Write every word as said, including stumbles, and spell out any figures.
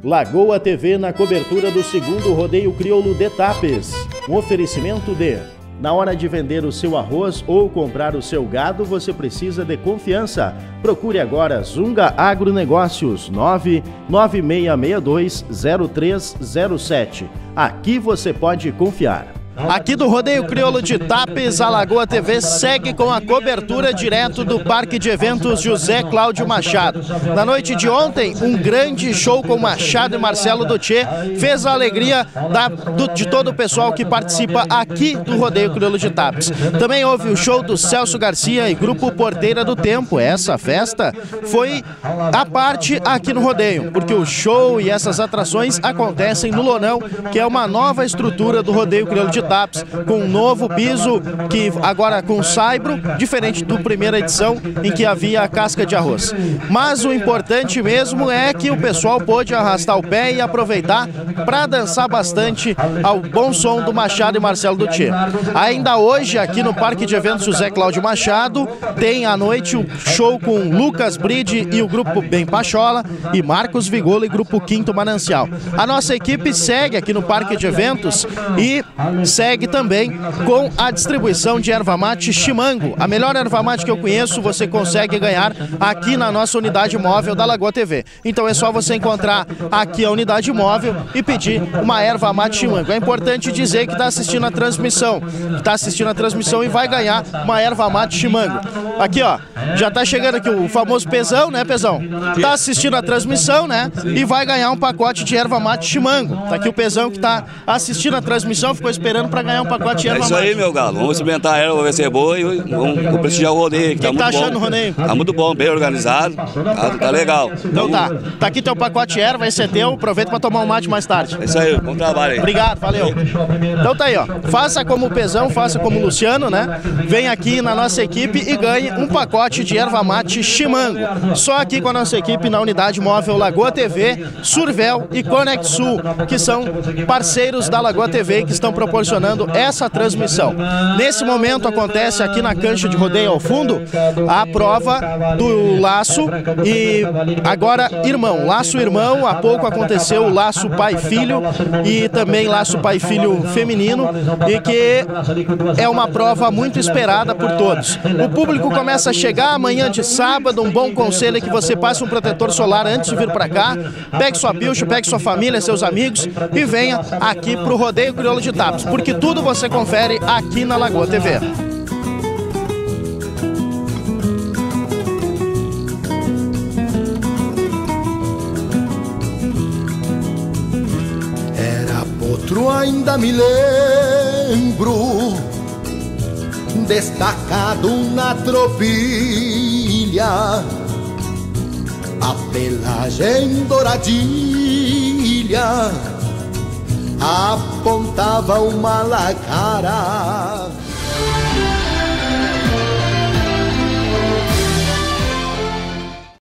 Lagoa T V na cobertura do segundo Rodeio Crioulo de Tapes. Um oferecimento de: na hora de vender o seu arroz ou comprar o seu gado, você precisa de confiança. Procure agora Zunga Agronegócios, nove nove seis seis dois zero três zero sete. Aqui você pode confiar. Aqui do Rodeio Crioulo de Tapes, a Lagoa T V segue com a cobertura direto do Parque de Eventos José Cláudio Machado. Na noite de ontem, um grande show com Machado e Marcelo Duthier fez a alegria da, do, de todo o pessoal que participa aqui do Rodeio Crioulo de Tapes. Também houve o show do Celso Garcia e Grupo Porteira do Tempo. Essa festa foi a parte aqui no rodeio, porque o show e essas atrações acontecem no Lonão, que é uma nova estrutura do Rodeio Crioulo de Tapes, com um novo piso, que agora com saibro, diferente do primeira edição, em que havia a casca de arroz. Mas o importante mesmo é que o pessoal pôde arrastar o pé e aproveitar para dançar bastante ao bom som do Machado e Marcelo Duthier. Ainda hoje, aqui no Parque de Eventos José Cláudio Machado, tem à noite o show com Lucas Bride e o Grupo Bem Pachola, e Marcos Vigolo e Grupo Quinto Manancial. A nossa equipe segue aqui no Parque de Eventos e segue também com a distribuição de erva mate Chimango. A melhor erva mate que eu conheço você consegue ganhar aqui na nossa unidade móvel da Lagoa T V. Então é só você encontrar aqui a unidade móvel e pedir uma erva mate Chimango. É importante dizer que está assistindo a transmissão, está assistindo a transmissão e vai ganhar uma erva mate Chimango. Aqui, ó, já está chegando aqui o famoso Pezão, né, Pezão? Está assistindo a transmissão, né, e vai ganhar um pacote de erva mate Chimango. Tá aqui o Pezão que está assistindo a transmissão, ficou esperando para ganhar um pacote de erva mate. É isso aí, meu galo. Vamos experimentar a erva, vai ser boa e vamos, vamos prestigiar o rodeio. O que, que tá achando do rodeio? Tá muito bom, bem organizado, tá, tá legal. Então tá, tá aqui teu pacote de erva, esse é teu, aproveita para tomar um mate mais tarde. É isso aí, bom trabalho aí. Obrigado, valeu. Então tá aí, ó, faça como o Pezão, faça como o Luciano, né? Vem aqui na nossa equipe e ganhe um pacote de erva mate Chimango. Só aqui com a nossa equipe na unidade móvel Lagoa T V, Survel e Conect Sul, que são parceiros da Lagoa T V que estão proporcionando essa transmissão. Nesse momento acontece aqui na cancha de rodeio ao fundo a prova do laço e agora irmão, laço irmão, há pouco aconteceu o laço pai-filho e também laço pai-filho feminino, e que é uma prova muito esperada por todos. O público começa a chegar amanhã de sábado. Um bom conselho é que você passe um protetor solar antes de vir para cá, pegue sua pilcha, pegue sua família, seus amigos e venha aqui pro Rodeio Crioulo de Tapes, porque tudo você confere aqui na Lagoa T V. Era potro, ainda me lembro, destacado na tropilha, a pelagem douradilha apontava uma lacara.